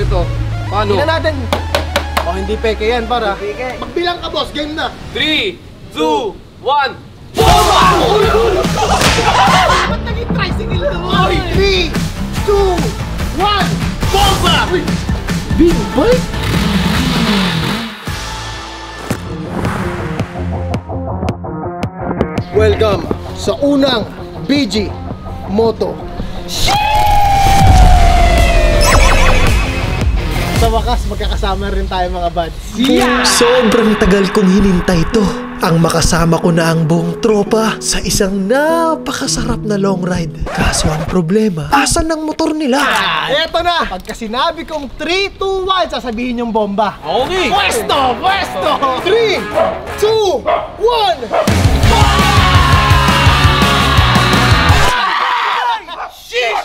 to. Paano? Tingnan natin. Oh, hindi peke yan, para. Magbilang ka, boss. Game na. 3, 2, 1. Bomba! Ba't naging tricycle na mo? 3, 2, 1. Bomba! Big bike? Welcome sa unang BG Moto. Sa wakas, magkakasama rin tayo mga buds. Yeah! Sobrang tagal kong hinintay to. Ang makasama ko na ang buong tropa sa isang napakasarap na long ride. Kaso ang problema, asan ang motor nila? Eto na! Pagka sinabi kong 3, 2, 1, sasabihin yung bomba. Okay! Pwesto! Pwesto! 3, 2, 1! Shish!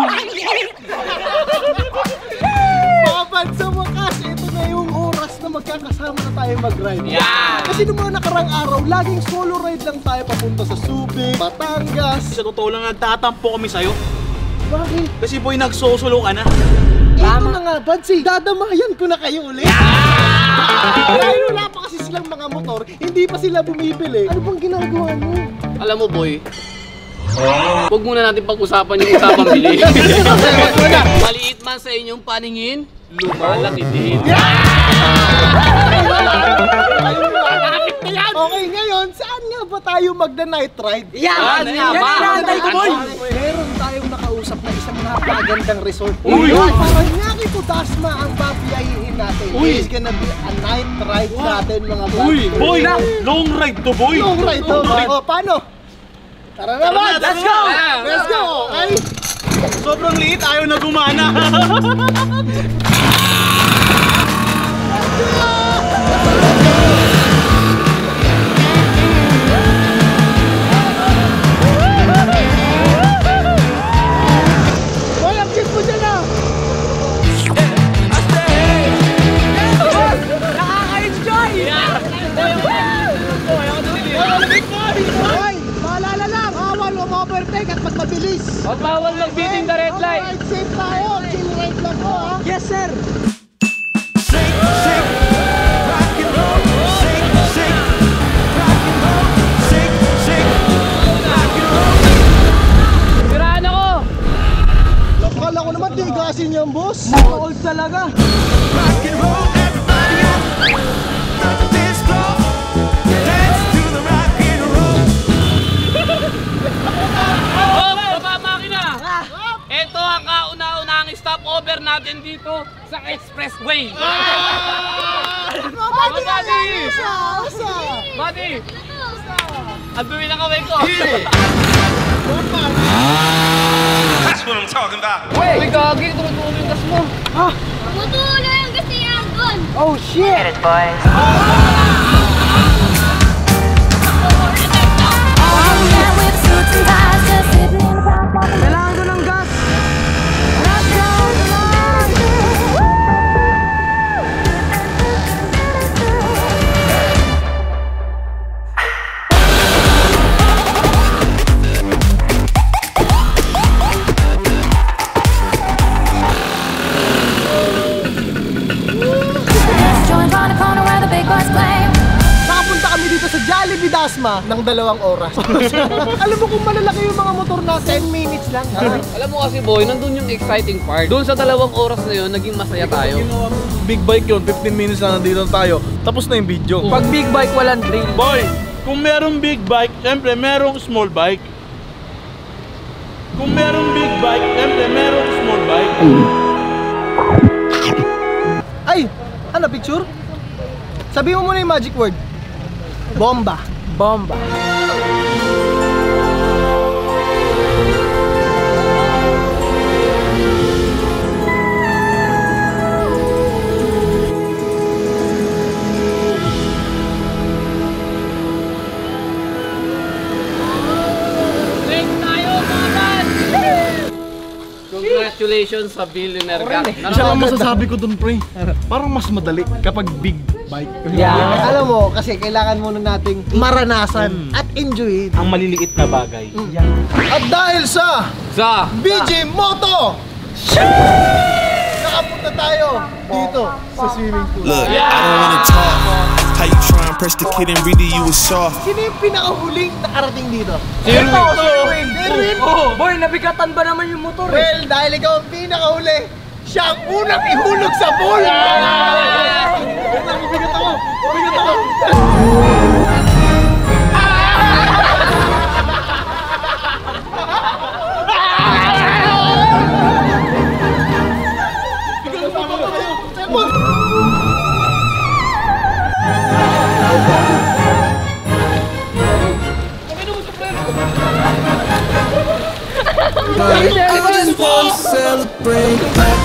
Babad sa wakas, ito na yung oras na magkakasama na tayo mag-ride. Yeah! Kasi noong mga nakarang araw, laging solo ride lang tayo papunta sa Subic, Batangas. Sa totoo lang, nagtatampo kami sa'yo. Bakit? Kasi boy, nagsosolo ka na. Ito na nga, Badsy. Dadamayan ko na kayo ulit. Dahil wala pa kasi silang mga motor, hindi pa sila bumibili. Ano bang ginagawa nyo? Alam mo, boy, huwag muna natin pag-usapan yung usapang bili. Maliit man sa inyong paningin, lumalaki din. Okay, ngayon, saan nga ba tayo magda-night ride? Yan nga ba? Meron tayong nakausap na isang napagandang resort. Uy! Parang Nyaki Dasma ang babiyahiin natin. Uy! It's gonna be a night ride natin, mga bro. Uy, boy! Long ride to, boy! Long ride to. O, paano? Tara na, Bads! Let's go! Let's go! Okay? Sobrang liit, ayaw na gumana. Boy, ang cute mo dyan ah! Nakaka-enjoy! Boy, paalala lang, bawal overtake at magmabilis. Huwag bawal mag-beating the red light. Alright, safe tayo. Chill ride lang po ha. Yes, sir. Siraan ako! Akala ko naman tigasin niya ang boss. Old talaga. Oh, baba makina! Ito ang kauna-unahang stopover natin dito sa expressway. Mabati nga Mabati! lang. Usa. Buddy! Ang dumi ng kamay ko! That's what I'm talking about. Uy, gagi! Tumutuloy yung gas mo! Tumutuloy yung gusto yan doon. Oh shit. Kailangan ko ng gas. Nakapunta kami dito sa Jollibee Dasma ng 2 oras. Alam mo kung malalaki yung mga motor na 10 minutes lang. Alam mo kasi boy, nandun yung exciting part. Doon sa 2 oras na yun, naging masaya tayo. Big bike yun, 15 minutes na nandito tayo. Tapos na yung video. Pag big bike, walang thrill. Boy, kung merong big bike, siyempre merong small bike. Kung merong big bike, siyempre merong small bike. Ay, ano picture? Sabi mo muna yung magic word. Bomba. Bomba. Congratulations sa billionaire ka. Isa lang masasabi ko dun, pre. Parang mas madali kapag big bike. Yeah. Alam mo, kasi kailangan muna nating maranasan at enjoy Ang maliliit na bagay. At dahil sa Sa BG Moto, nakapunta tayo dito sa swimming pool. Look, I don't wanna talk. How you try and press the kid and really you was soft. Sino yung pinakahuling nakarating dito? Erwin. Erwin! Boy, nabigatan ba naman yung motor? Well, dahil ikaw ang pinakahuli, siya ang unang ihulog sa pool! Bigat ako! Bigat ako! I just wanna celebrate.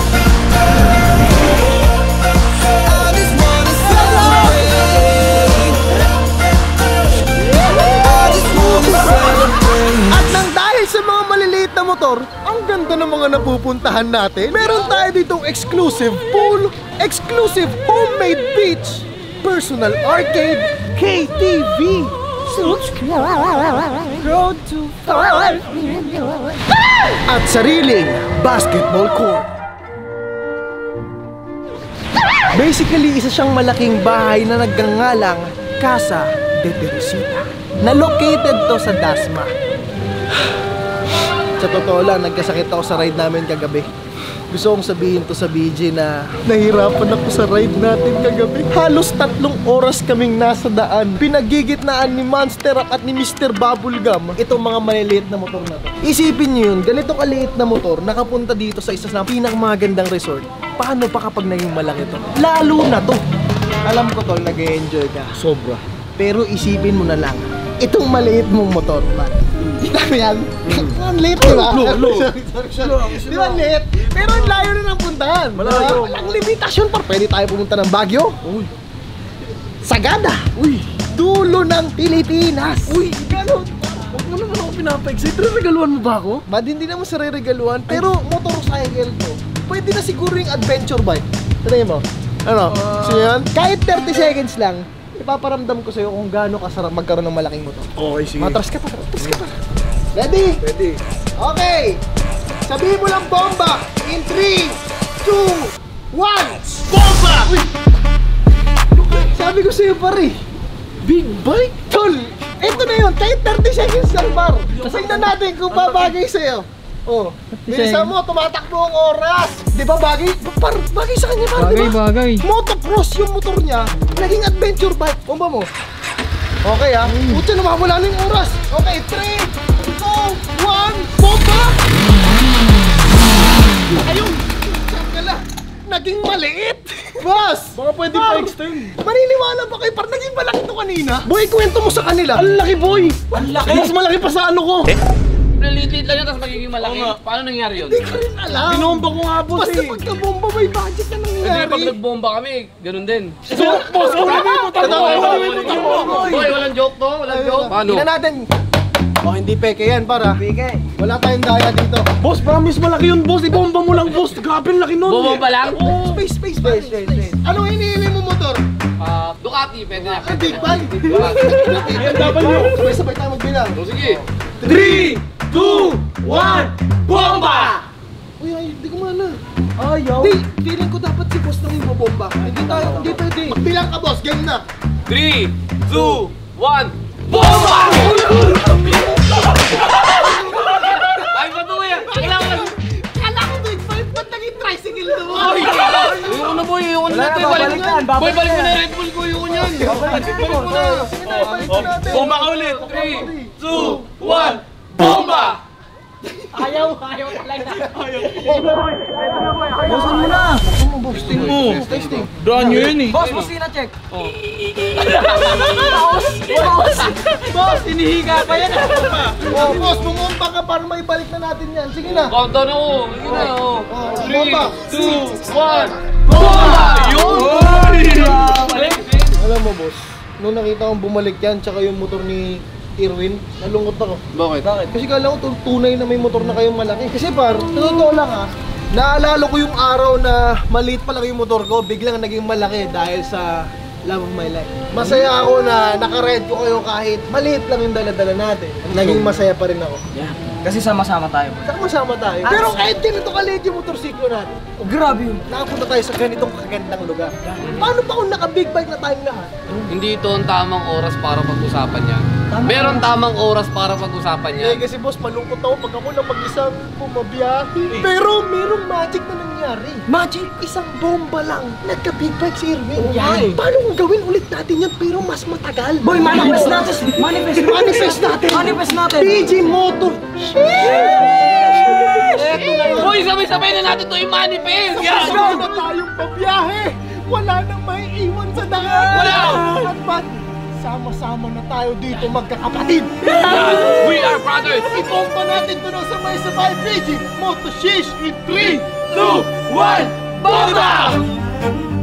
At nang dahil sa mga maliliit na motor, ang ganda ng mga napupuntahan natin. Meron tayo ditong exclusive pool, exclusive homemade beach, personal arcade, KTV, road to at sariling basketball court. Basically, isa siyang malaking bahay na nagngangalang Casa de Teresita, na located to sa Dasma. Sa totoo lang, nagkasakit ako sa ride namin kagabi. Gusto kong sabihin to sa BJ na nahirapan ako sa ride natin kagabi. Halos 3 oras kaming nasa daan. Pinagigitnaan ni Monster Rock at ni Mr. Bubblegum itong mga maliliit na motor na to. Isipin nyo yun, ganito kaliit na motor nakapunta dito sa isa sa pinakamagandang resort. Paano pa kapag naging malaki to? Lalo na to. Alam ko tol, nag-enjoy ka. Sobra. Pero isipin mo na lang, itong maliit mong motor, man. Kita mo yan? Ang liit, di ba? Di ba liit? Pero ang layo na ng puntahan. Malayo. Walang limitasyon pa. Pwede tayo pumunta ng Baguio. Uy. Sagada. Uy. Dulo ng Pilipinas. Uy, gano'n. Huwag mo naman ako pinapa-excite. Regaluhan mo ba ako? Mad, hindi naman sa re-regaluhan. Pero motorcycle to. Pwede na siguro yung adventure bike. Tignan mo. Ano? So yan? Kahit 30 seconds lang, ipaparamdam ko sa'yo kung gaano kasarap magkaroon ng malaking motor. Okay, sige. Matras ka pa. Matras ka pa. Ready? Ready. Okay. Sabihin mo lang bomba. In 3, 2, 1. Bomba! Uy. Sabi ko sa'yo pare. Big bike? Tol, eto na yun. Kahit 30 seconds lang bar. Tingnan natin kung babagay sa'yo. Oh, bilisan mo, tumatakbo ang oras. Di ba bagay? Bagay sa kanya par, di ba? Bagay. Motocross yung motor niya. Naging adventure bike. Bomba mo. Okay ha. Utsa na wala na yung oras. Okay, 3, 2, 1. Bomba! Ayun! Sakala. Naging maliit. Boss! Baka pwede Par, pa-extend. maniniwala ba kayo? Par, naging malaki to kanina. Boy, kwento mo sa kanila. Ang laki boy! Ang laki! Mas malaki pa sa ano ko! Lilit lang yan, tapos magiging malaki. Paano nangyari yun? Hindi ko rin alam. Binomba ko nga boss Basta eh! pagka-bomba may budget na Hindi, nangyari. pag nagbomba kami, ganun din. So, boss, Boy, walang joke to, walang joke. Paano? Tingnan natin. Oh, hindi peke yan, para. Peke. Wala tayong daya dito. Boss, promise malaki yun boss! Ibomba mo lang boss! Grabe ang laki nun! Bomba pa lang? Space. Anong hinihili mo motor? Ducati, pwede na. Big bike. Sabay-sabay tayo magbilang. So, sige. 3, 2, 1, bomba! Uy, hindi ko mana. Ayaw. Hindi, feeling ko dapat si boss nang ibobomba. Hindi pwede. Magbilang ka boss, game na. 3, 2, 1, bomba! Ay, bato yan! Kailangan! Kala ko big bike, ba't naging tricycle na mo? Ayoko na boy, ayoko na natin. Boy, balik mo na yung Red Bull ko, ayoko niyan. Balik mo na. Bomba ka ulit! 3, 2, 1, bomba! Bossan mo na! Testing mo! Daan nyo yun eh! Boss, busina check. Boss, hinihiga pa yan. Oh, boss, bumomba ka para may balik na natin yan. Sige na. Countdown ako. Sige na, oh. Bomba. 3, 2, 1, bomba! Yun! Balik! Alam mo boss, nung nakita kong bumalik yan, tsaka yung motor ni Irwin, nalungkot ako. Bakit? Kasi kala ko tunay na may motor na kayong malaki. Kasi par, totoo lang ha, naalala ko yung araw na maliit pa lang yung motor ko, biglang naging malaki dahil sa love of my life. Masaya ako na naka-ride ko kayo kahit maliit lang yung dala-dala natin. Naging masaya pa rin ako. Kasi sama-sama tayo. Sama-sama tayo. Pero kahit ganito ka-legit yung motorsiklo natin, Grabe yun. nakapunta tayo sa ganitong kagandang lugar. Paano pa kung naka-big bike na tayong lahat? Hindi ito ang tamang oras para pag-usapan yan. Meron tamang oras para pag-usapan yan. Kasi boss, malungkot ako pag ako na mag-isang bumabiyahe. Pero merong magic na nangyari. Magic? Isang bomba lang. Nagka-big bike si Irwin. Yan. Paano kung gawin ulit natin yan pero mas matagal? Boy, manifest natin. Manifest natin. Manifest natin. PG Motor. Eto na yun. Hoy, sabay-sabay na natin ito i-manifest! Yan! Sabay na tayong pabiyahe. Wala nang may iwan sa daan. Wala. At ba't sama-sama na tayo dito magkakapatid? We are brothers! Ipompa natin ito ng sabay-sabay. PG Motor Shish in 3, 2, 1, Bomba!